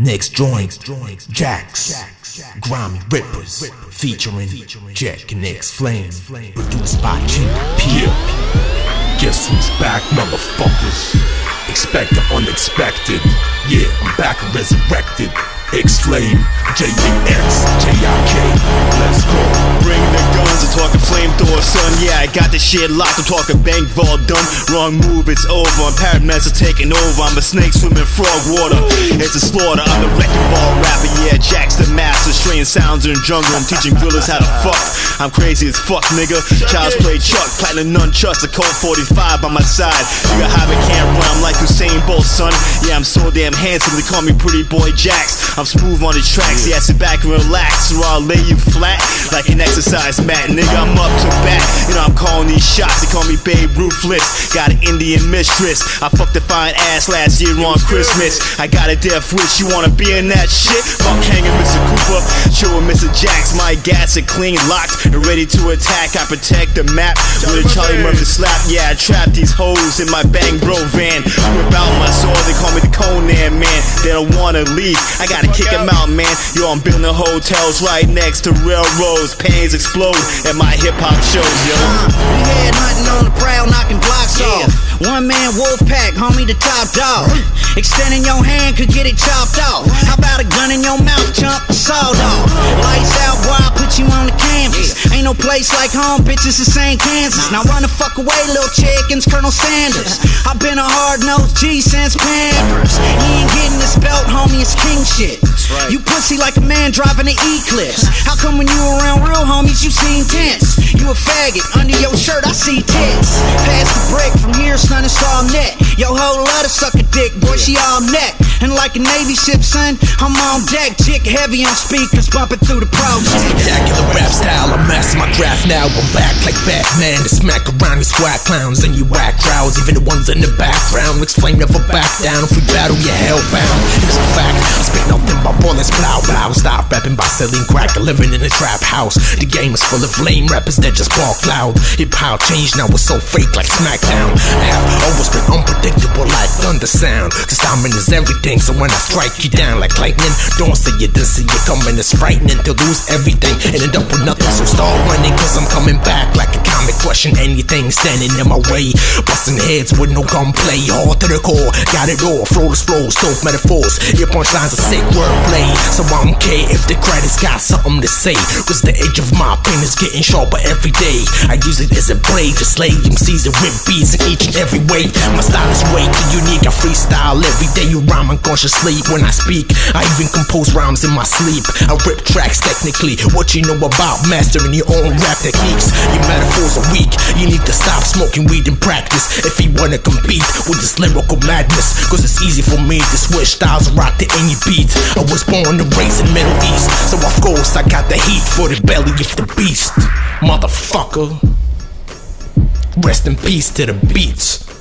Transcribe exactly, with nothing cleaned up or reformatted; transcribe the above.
Next joint, Jax, Grimy Rippers, featuring Jet Connects Flame, produced by Chin P. Guess who's back, motherfuckers? Expect the unexpected. Yeah, I'm back and resurrected. X-Flame, J D X, J I K, let's go. Bring the guns, I'm talking flamethrower, son. Yeah, I got this shit locked, I'm talking bank vault done. Wrong move, it's over, I'm paramedics are taking over. I'm a snake swimming frog water, it's a slaughter. I'm the wrecking ball rapper, yeah, Jax the master. Strange sounds in the jungle, I'm teaching gorillas how to fuck. I'm crazy as fuck, nigga. Child's play Chuck, platinum nunchucks, a Colt forty-five by my side. You got Hobbit can't run, I'm like Usain Bolt, son. Yeah, I'm so damn handsome, they call me Pretty Boy Jax. I'm smooth on the tracks, yeah, sit back and relax, or I'll lay you flat like an exercise mat. Nigga, I'm up to bat, you know I'm calling these shots. They call me Babe Ruthless, got an Indian mistress. I fucked a fine ass last year on Christmas. I got a death wish, you wanna be in that shit? Fuck hanging Mister Cooper, chill with Mister Jax. My gas are clean, locked, and ready to attack. I protect the map with a Charlie Murphy slap. Yeah, I trap these hoes in my Bang Bro van. Whip out my sword, they call me the Conan man. They don't wanna leave, I gotta kick them out, man. Yo, I'm building hotels right next to railroads. Pains explode at my hip-hop shows, yo. Uh, we head hunting on the prowl, knocking blocks yeah. off. One man wolf pack, homie the top dog. Extending your hand could get it chopped off. How about a gun in your mouth, chump? Sawed off. Lights out, boy, I put you on the canvas. Ain't no place like home, bitches the same Kansas. Now run the fuck away, little chickens, Colonel Sanders. I've been a hard-nosed G since Pampers. You ain't getting this belt, homie, it's king shit. You pussy like a man driving an Eclipse. How come when you around real homies you seem tense? You a faggot, under your shirt I see tits. Pass the break, from here son it's all net. Yo ho love to suck a dick, boy she all neck. And like a Navy ship son, I'm on deck. Chick heavy on speakers, bumping through the pro. Spectacular rap style, I'm mastering my craft now. I'm back like Batman to smack around these whack clowns and you whack crowds, even the ones in the background. X-Flame never back down, if we battle you're hellbound. It's a fact, I spit nothing but bullets, blow, blow. Stop rapping by selling crack, living in a trap house. The game is full of lame rappers that just bark loud. Hip hop changed, now it's so fake like Smackdown. I have always been unpredictable like thunder sound. Cause timing is everything, so when I strike you down like lightning, don't say you didn't see it coming. It's frightening to lose everything and end up with nothing. So start running, cause I'm coming back like a comic, crushing anything standing in my way. Busting heads with no gunplay, hard to the core, got it all. Flawless flows, dope metaphors, your punchlines are sick wordplay. So I don't care if the credits got something to say, cause the edge of my pen is getting sharper every day. I use it as a blade to slay M Cs and rip beats in each and every way. My style is way too unique, I freestyle every day. You rhyme unconsciously when I speak, I even compose rhymes in my sleep. I rip tracks technically, what you know about mastering your own rap techniques. Your metaphors are weak, you need to stop smoking weed and practice if you wanna compete with this lyrical madness. Cause it's easy for me to switch styles and rock to any beat. I was born and raised in Middle East, so of course I got the heat for the belly of the beast. Motherfucker, rest in peace to the beats.